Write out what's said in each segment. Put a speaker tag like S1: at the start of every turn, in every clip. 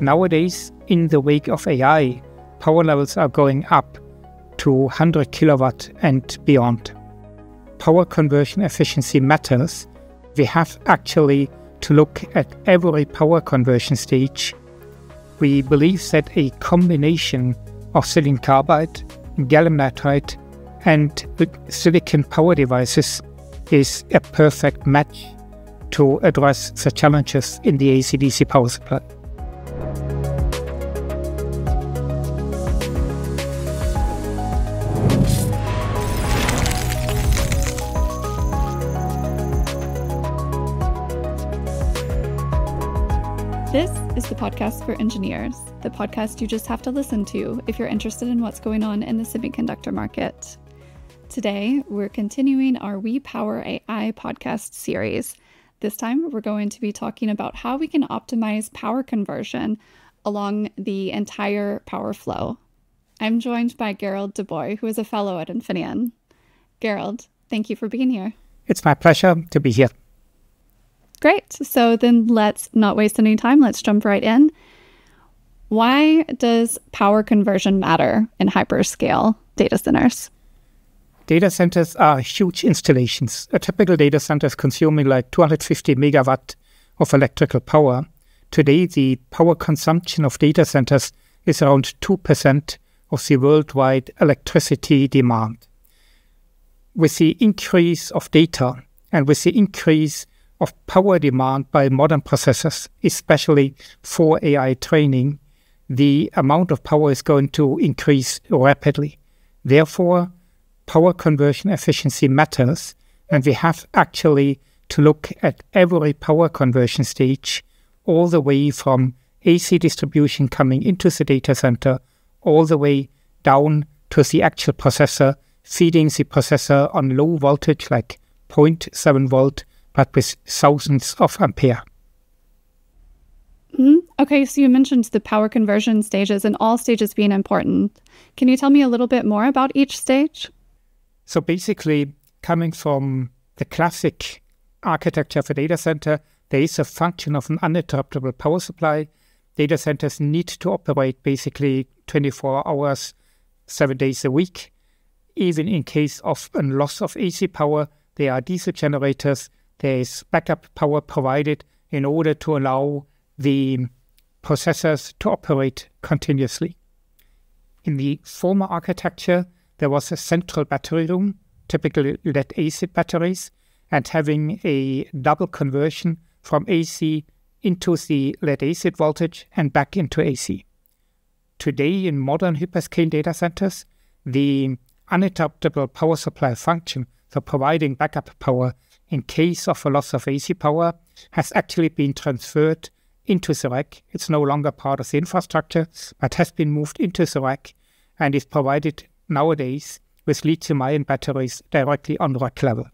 S1: Nowadays, in the wake of AI, power levels are going up to 100 kilowatt and beyond. Power conversion efficiency matters. We have actually to look at every power conversion stage. We believe that a combination of silicon carbide, gallium nitride, and silicon power devices is a perfect match to address the challenges in the AC/DC power supply.
S2: This is the podcast for engineers, the podcast you just have to listen to if you're interested in what's going on in the semiconductor market. Today, we're continuing our We Power AI podcast series. This time, we're going to be talking about how we can optimize power conversion along the entire power flow. I'm joined by Gerald Deboy, who is a fellow at Infineon. Gerald, thank you for being here.
S1: It's my pleasure to be here.
S2: Great. So then let's not waste any time. Let's jump right in. Why does power conversion matter in hyperscale data centers?
S1: Data centers are huge installations. A typical data center is consuming like 250 megawatt of electrical power. Today, the power consumption of data centers is around 2% of the worldwide electricity demand. With the increase of data and with the increase of power demand by modern processors, especially for AI training, the amount of power is going to increase rapidly. Therefore, power conversion efficiency matters, and we have actually to look at every power conversion stage, all the way from AC distribution coming into the data center, all the way down to the actual processor, feeding the processor on low voltage like 0.7 volt, but with thousands of ampere.
S2: Okay, so you mentioned the power conversion stages and all stages being important. Can you tell me a little bit more about each stage?
S1: So basically, coming from the classic architecture of a data center, there is a function of an uninterruptible power supply. Data centers need to operate basically 24 hours, 7 days a week. Even in case of a loss of AC power, there are diesel generators. There is backup power provided in order to allow the processors to operate continuously. In the former architecture, there was a central battery room, typically lead-acid batteries, and having a double conversion from AC into the lead-acid voltage and back into AC. Today, in modern hyperscale data centers, the uninterruptible power supply function, so providing backup power in case of a loss of AC power, has actually been transferred into the rack. It's no longer part of the infrastructure, but has been moved into the rack and is provided nowadays with lithium-ion batteries directly on rack level.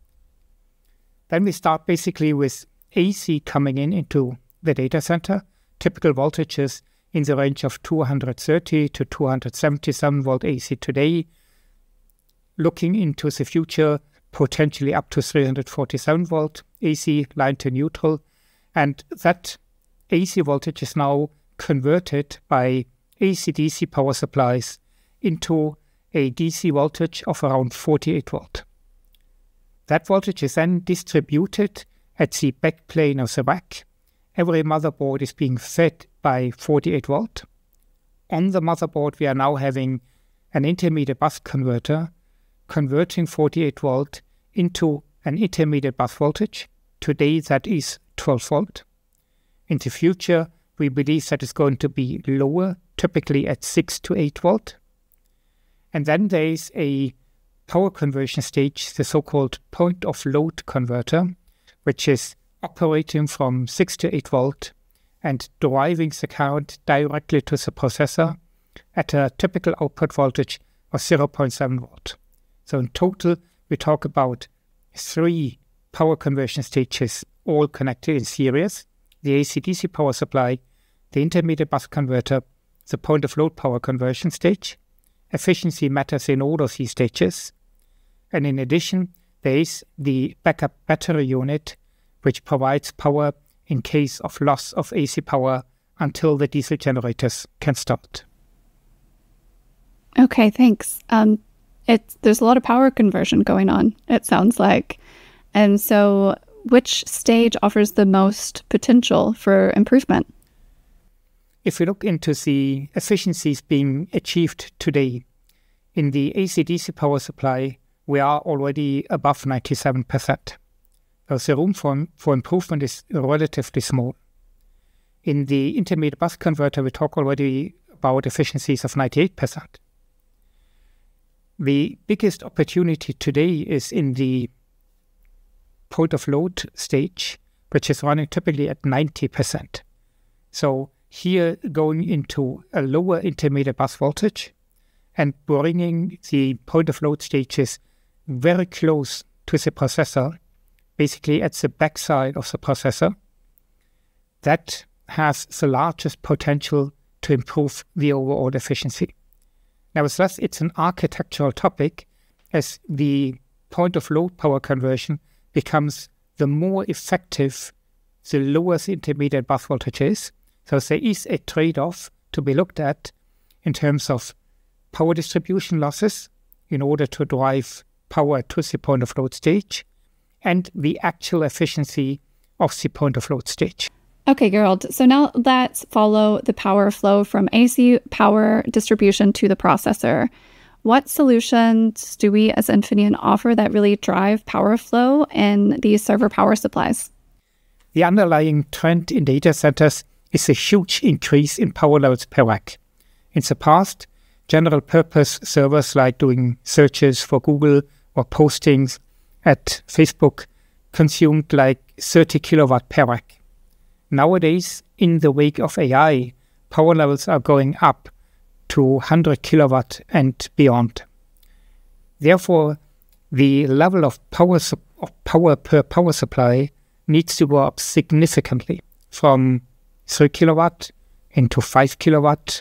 S1: Then we start basically with AC coming into the data center, typical voltages in the range of 230 to 277 volt AC today, looking into the future, potentially up to 347 volt AC line to neutral. And that AC voltage is now converted by AC/DC power supplies into a DC voltage of around 48 volt. That voltage is then distributed at the backplane of the rack. Every motherboard is being fed by 48 volt. On the motherboard, we are now having an intermediate bus converter converting 48 volt into an intermediate bus voltage. Today, that is 12 volt. In the future, we believe that is going to be lower, typically at 6 to 8 volt. And then there is a power conversion stage, the so-called point of load converter, which is operating from 6 to 8 volt and driving the current directly to the processor at a typical output voltage of 0.7 volt. So in total, we talk about 3 power conversion stages all connected in series: the AC/DC power supply, the intermediate bus converter, the point of load power conversion stage. Efficiency matters in all of these stages. And in addition, there is the backup battery unit, which provides power in case of loss of AC power until the diesel generators can start.
S2: Okay, thanks. There's a lot of power conversion going on, it sounds like. And so which stage offers the most potential for improvement?
S1: If we look into the efficiencies being achieved today, in the AC/DC power supply, we are already above 97%. So the room for improvement is relatively small. In the intermediate bus converter, we talk already about efficiencies of 98%. The biggest opportunity today is in the point of load stage, which is running typically at 90%. So here going into a lower intermediate bus voltage and bringing the point of load stages very close to the processor, basically at the backside of the processor, that has the largest potential to improve the overall efficiency. Nevertheless, it's an architectural topic, as the point of load power conversion becomes the more effective the lower the intermediate bus voltage is. So there is a trade-off to be looked at in terms of power distribution losses in order to drive power to the point of load stage and the actual efficiency of the point of load stage.
S2: Okay, Gerald. So now let's follow the power flow from AC power distribution to the processor. What solutions do we as Infineon offer that really drive power flow in these server power supplies?
S1: The underlying trend in data centers is a huge increase in power levels per rack. In the past, general purpose servers like doing searches for Google or postings at Facebook consumed like 30 kilowatt per rack. Nowadays, in the wake of AI, power levels are going up to 100 kilowatt and beyond. Therefore, the level of power per power supply needs to go up significantly from 3 kilowatt into 5 kilowatt,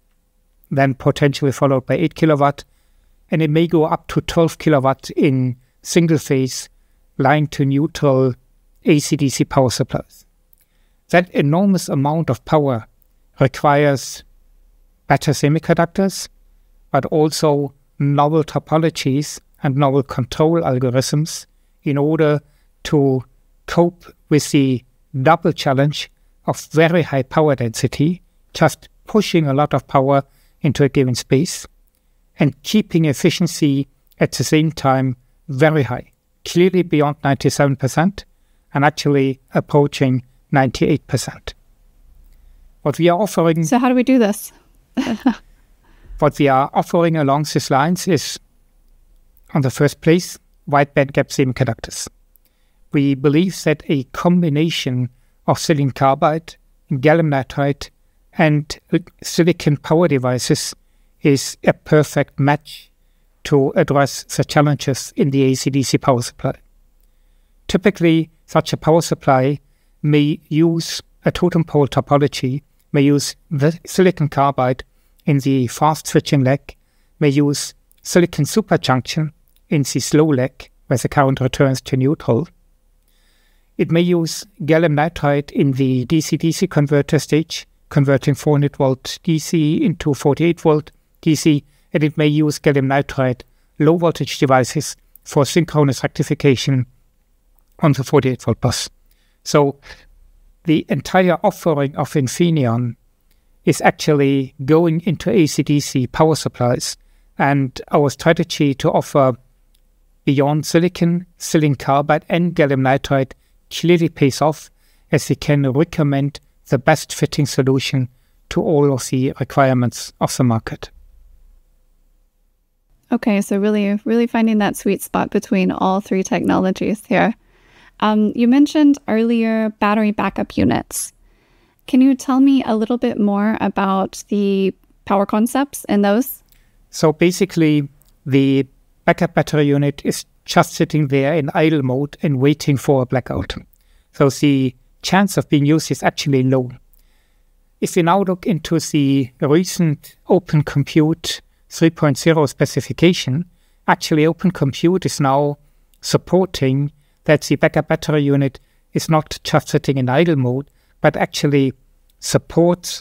S1: then potentially followed by 8 kilowatt, and it may go up to 12 kilowatt in single-phase line to neutral AC/DC power supplies. That enormous amount of power requires better semiconductors, but also novel topologies and novel control algorithms in order to cope with the double challenge of very high power density, just pushing a lot of power into a given space, and keeping efficiency at the same time very high, clearly beyond 97% and actually approaching 98%. What we are offering...
S2: So how do we do this?
S1: What we are offering along these lines is, on the first place, wide bandgap semiconductors. We believe that a combination of silicon carbide, gallium nitride, and silicon power devices is a perfect match to address the challenges in the AC/DC power supply. Typically, such a power supply may use a totem pole topology, may use the silicon carbide in the fast switching leg, may use silicon superjunction in the slow leg, where the current returns to neutral. It may use gallium nitride in the DC-DC converter stage, converting 400 volt DC into 48 volt DC, and it may use gallium nitride low voltage devices for synchronous rectification on the 48 volt bus. So the entire offering of Infineon is actually going into AC/DC power supplies, and our strategy to offer beyond silicon carbide and gallium nitride clearly pays off, as we can recommend the best fitting solution to all of the requirements of the market.
S2: Okay, so really finding that sweet spot between all three technologies here. You mentioned earlier battery backup units. Can you tell me a little bit more about the power concepts in those?
S1: So basically, the backup battery unit is just sitting there in idle mode and waiting for a blackout. So the chance of being used is actually low. If we now look into the recent Open Compute 3.0 specification, actually Open Compute is now supporting that the backup battery unit is not just sitting in idle mode, but actually supports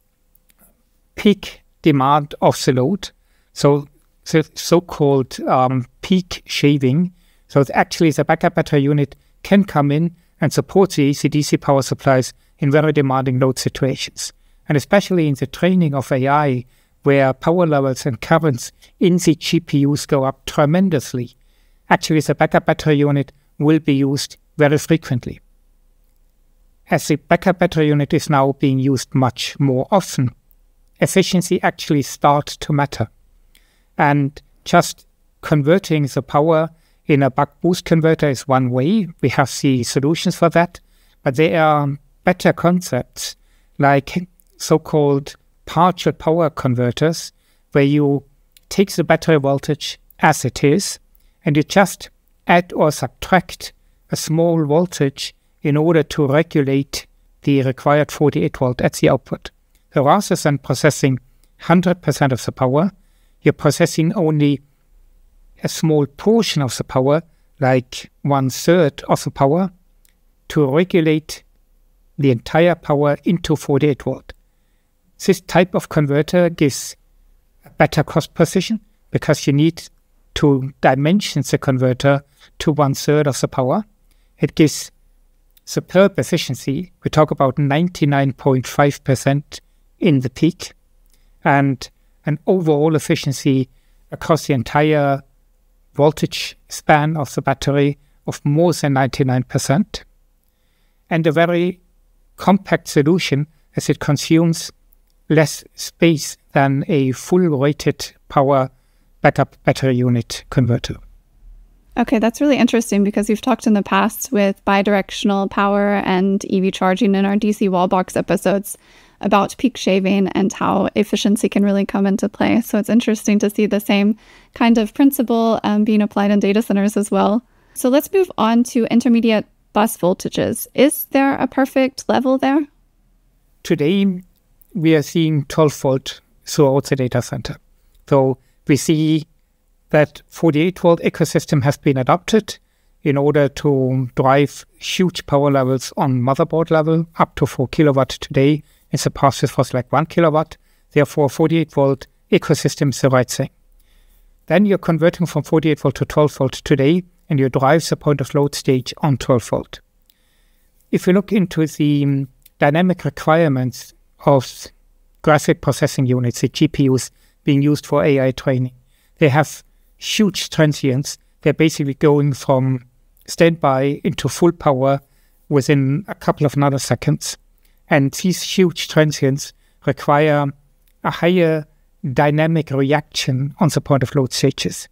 S1: peak demand of the load, so the so-called peak shaving. So actually the backup battery unit can come in and support the AC/DC power supplies in very demanding load situations. And especially in the training of AI, where power levels and currents in the GPUs go up tremendously, actually the backup battery unit will be used very frequently. As the backup battery unit is now being used much more often, efficiency actually starts to matter. And just converting the power in a buck boost converter is one way. We have the solutions for that, but there are better concepts like so-called partial power converters, where you take the battery voltage as it is, and you just add or subtract a small voltage in order to regulate the required 48 volt at the output. So rather than processing 100% of the power, you're processing only a small portion of the power, like 1/3 of the power, to regulate the entire power into 48 volt. This type of converter gives a better cost position because you need to dimension the converter to 1/3 of the power. It gives superb efficiency. We talk about 99.5% in the peak, and an overall efficiency across the entire voltage span of the battery of more than 99%. And a very compact solution, as it consumes less space than a full-rated power backup battery unit converter.
S2: Okay, that's really interesting because we've talked in the past with bidirectional power and EV charging in our DC wall box episodes about peak shaving and how efficiency can really come into play. So it's interesting to see the same kind of principle being applied in data centers as well. So let's move on to intermediate bus voltages. Is there a perfect level there?
S1: Today, we are seeing 12 volt throughout the data center. So we see that 48 volt ecosystem has been adopted in order to drive huge power levels on motherboard level, up to 4 kilowatt today. In the past, it was like 1 kilowatt. Therefore, 48 volt ecosystem is the right thing. Then you're converting from 48 volt to 12 volt today, and you drive the point of load stage on 12 volt. If you look into the dynamic requirements of graphic processing units, the GPUs being used for AI training, they have huge transients. They're basically going from standby into full power within a couple of nanoseconds. And these huge transients require a higher dynamic reaction on the point of load stages.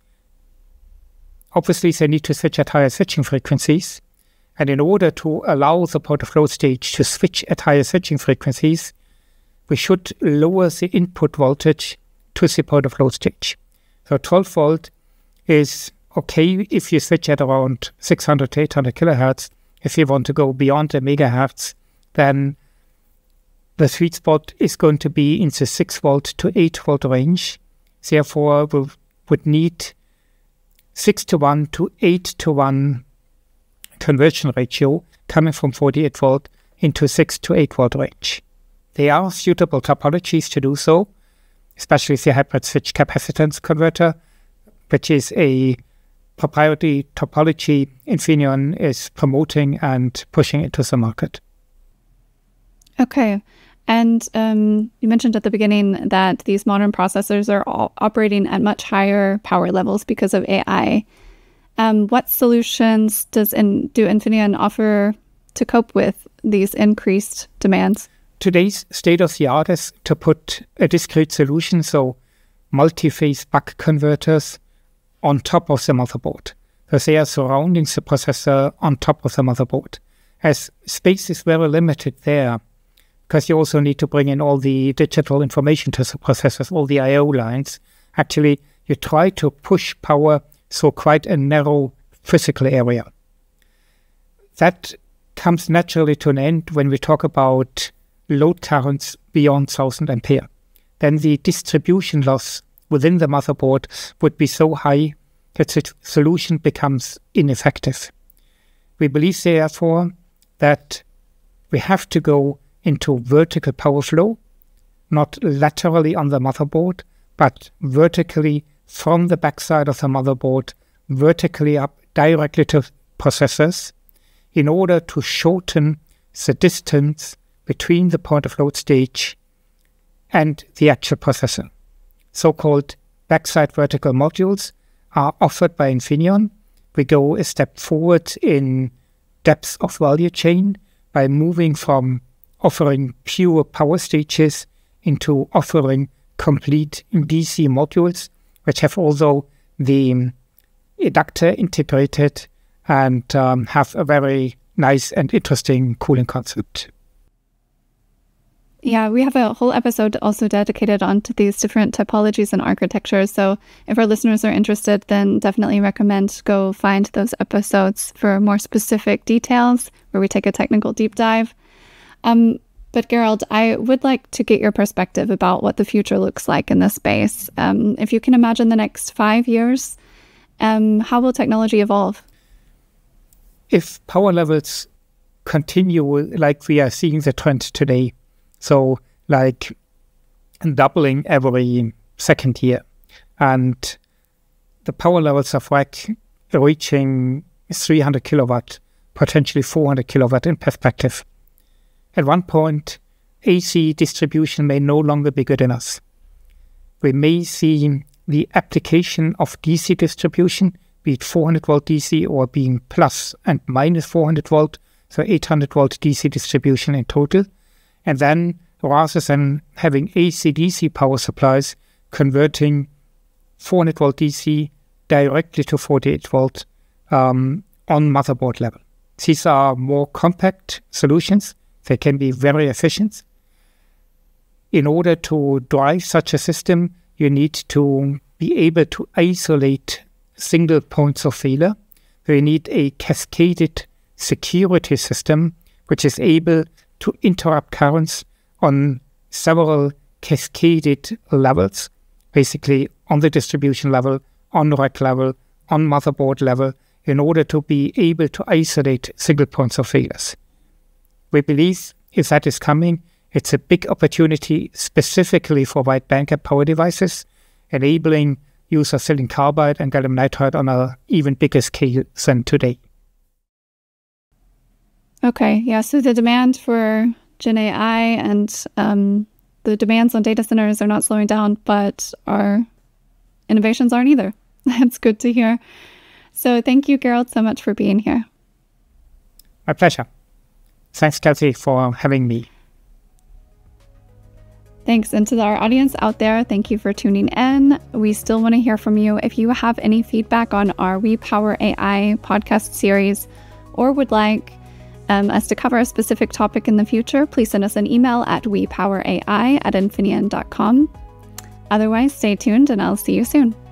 S1: Obviously, they need to switch at higher switching frequencies. And in order to allow the point of load stage to switch at higher switching frequencies, we should lower the input voltage to the point of load stage. So 12 volt is okay if you switch at around 600 to 800 kilohertz. If you want to go beyond the megahertz, then the sweet spot is going to be in the 6 volt to 8 volt range. Therefore, we would need 6:1 to 8:1 conversion ratio coming from 48 volt into 6 to 8 volt range. There are suitable topologies to do so, especially the hybrid switch capacitance converter, which is a proprietary topology Infineon is promoting and pushing into the market.
S2: Okay. And you mentioned at the beginning that these modern processors are all operating at much higher power levels because of AI. What solutions do Infineon offer to cope with these increased demands?
S1: Today's state-of-the-art is to put a discrete solution, so multi-phase buck converters, on top of the motherboard. So they are surrounding the processor on top of the motherboard. As space is very limited there, because you also need to bring in all the digital information to the processors, all the I/O lines. Actually, you try to push power through quite a narrow physical area. That comes naturally to an end when we talk about load currents beyond 1000 ampere. Then the distribution loss within the motherboard would be so high that the solution becomes ineffective. We believe, therefore, that we have to go into vertical power flow, not laterally on the motherboard, but vertically from the backside of the motherboard, vertically up directly to processors, in order to shorten the distance between the point of load stage and the actual processor. So-called backside vertical modules are offered by Infineon. We go a step forward in depth of value chain by moving from offering pure power stages into offering complete DC modules, which have also the inductor integrated and have a very nice and interesting cooling concept.
S2: Yeah, we have a whole episode also dedicated onto these different typologies and architectures. So if our listeners are interested, then definitely recommend go find those episodes for more specific details where we take a technical deep dive. But Gerald, I would like to get your perspective about what the future looks like in this space. If you can imagine the next 5 years, how will technology evolve?
S1: If power levels continue like we are seeing the trend today, so like doubling every second year, and the power levels of rack reaching 300 kilowatt, potentially 400 kilowatt in perspective. At one point, AC distribution may no longer be good enough. We may see the application of DC distribution, be it 400 volt DC or being plus and minus 400 volt, so 800 volt DC distribution in total. And then, rather than having AC-DC power supplies, converting 400 volt DC directly to 48 volt on motherboard level. These are more compact solutions. They can be very efficient. In order to drive such a system, you need to be able to isolate single points of failure. So you need a cascaded security system which is able to interrupt currents on several cascaded levels, basically on the distribution level, on rack level, on motherboard level, in order to be able to isolate single points of failures. We believe if that is coming, it's a big opportunity specifically for wide bandgap power devices, enabling use of silicon carbide and gallium nitride on an even bigger scale than today.
S2: Okay, yeah, so the demand for GenAI and the demands on data centers are not slowing down, but our innovations aren't either. That's good to hear. So thank you, Gerald, so much for being here.
S1: My pleasure. Thanks, Kelsey, for having me.
S2: Thanks. And to our audience out there, thank you for tuning in. We still want to hear from you. If you have any feedback on our We Power AI podcast series or would like us to cover a specific topic in the future, please send us an email at wepowerai@infineon.com. Otherwise, stay tuned and I'll see you soon.